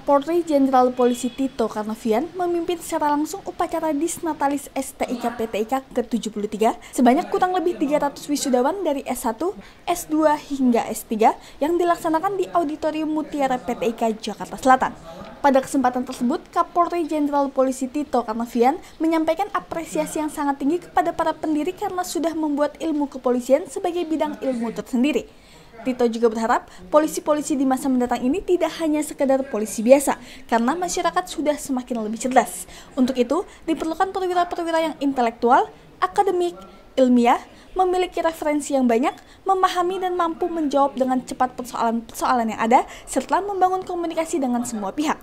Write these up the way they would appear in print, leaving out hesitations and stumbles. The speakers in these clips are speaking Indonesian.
Kapolri Jenderal Polisi Tito Karnavian memimpin secara langsung upacara Disnatalis STIK PTIK ke-73 sebanyak kurang lebih 300 wisudawan dari S1, S2 hingga S3 yang dilaksanakan di Auditorium Mutiara PTIK Jakarta Selatan. Pada kesempatan tersebut, Kapolri Jenderal Polisi Tito Karnavian menyampaikan apresiasi yang sangat tinggi kepada para pendiri karena sudah membuat ilmu kepolisian sebagai bidang ilmu tersendiri. Tito juga berharap polisi-polisi di masa mendatang ini tidak hanya sekedar polisi biasa, karena masyarakat sudah semakin lebih cerdas. Untuk itu, diperlukan perwira-perwira yang intelektual, akademik, ilmiah, memiliki referensi yang banyak, memahami dan mampu menjawab dengan cepat persoalan-persoalan yang ada, serta membangun komunikasi dengan semua pihak.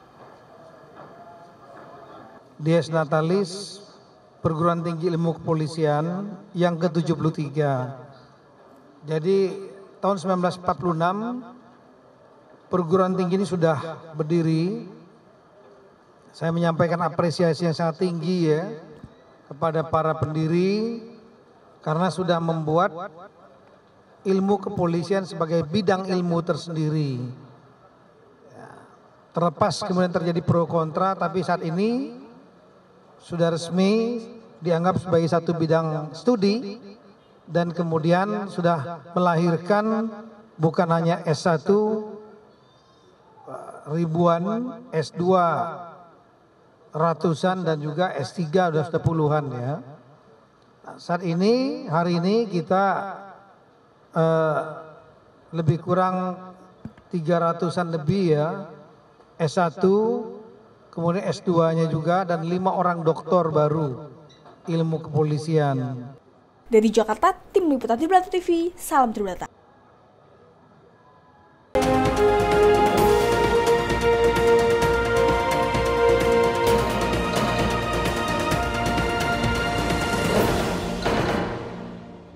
Disnatalis Perguruan Tinggi Ilmu Kepolisian yang ke-73. Jadi tahun 1946 perguruan tinggi ini sudah berdiri. Saya menyampaikan apresiasi yang sangat tinggi ya kepada para pendiri karena sudah membuat ilmu kepolisian sebagai bidang ilmu tersendiri. Terlepas kemudian terjadi pro kontra, tapi saat ini sudah resmi dianggap sebagai satu bidang studi. Dan kemudian sudah melahirkan bukan hanya S1 ribuan, S2 ratusan dan juga S3 sudah puluhan ya. Saat ini, hari ini kita lebih kurang 300-an lebih ya, S1, kemudian S2-nya juga dan 5 orang doktor baru ilmu kepolisian. Dari Jakarta, Tim Liputan Tribrata TV, salam Tribrata.